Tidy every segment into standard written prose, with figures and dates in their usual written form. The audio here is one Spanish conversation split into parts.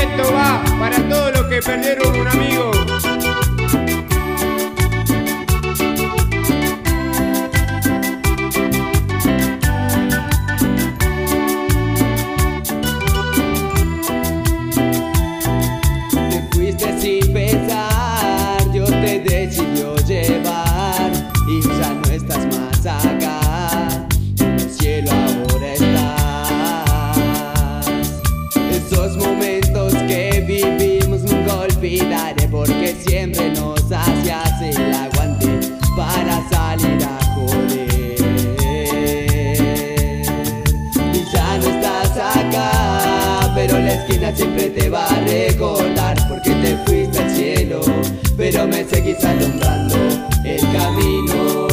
esto va para todos los que perdieron un amigo. Te fuiste sin pensar, Dios te decidió llevar y ya no estás más acá, en el cielo ahora estás. Esos momentos que vivimos nunca olvidaré, porque siempre nos hacías el aguante para salir a joder. Y ya no estás acá, pero la esquina siempre te va a recordar, porque te fuiste al cielo, pero me seguís alumbrando el camino.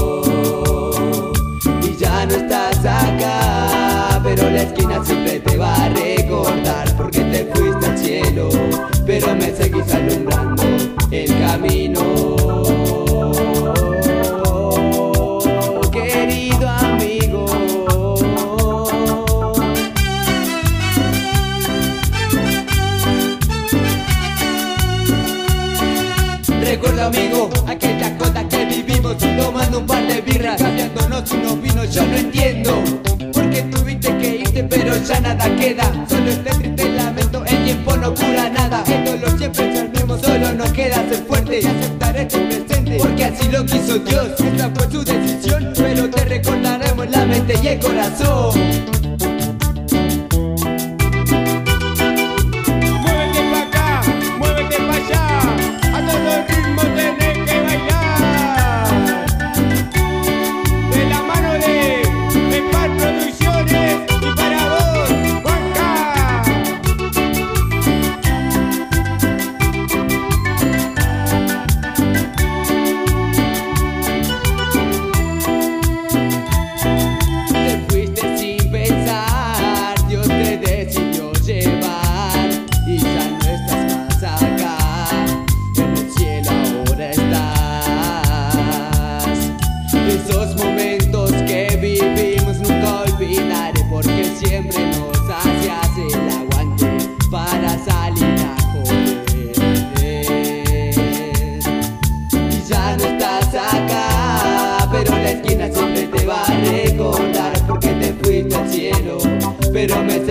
Y ya no estás acá, pero la esquina siempre te va a recordar, porque te fuiste al cielo, pero me seguís alumbrando el camino. Querido amigo, recuerdo amigo, aquella cosa que vivimos tomando un par de birras, cambiándonos unos vinos. Yo no entiendo por qué tuviste que irte, pero ya nada queda, solo este triste lamento. El tiempo no cura nada, el dolor siempre es el mismo, solo nos queda ser fuerte y aceptar este presente, porque así lo quiso Dios. Esta fue su decisión, pero te recordaremos la mente y el corazón. Esos momentos que vivimos nunca olvidaré, porque siempre nos hacías el aguante para salir a joder. Y ya no estás acá, pero la esquina siempre te va a recordar, porque te fuiste al cielo, pero me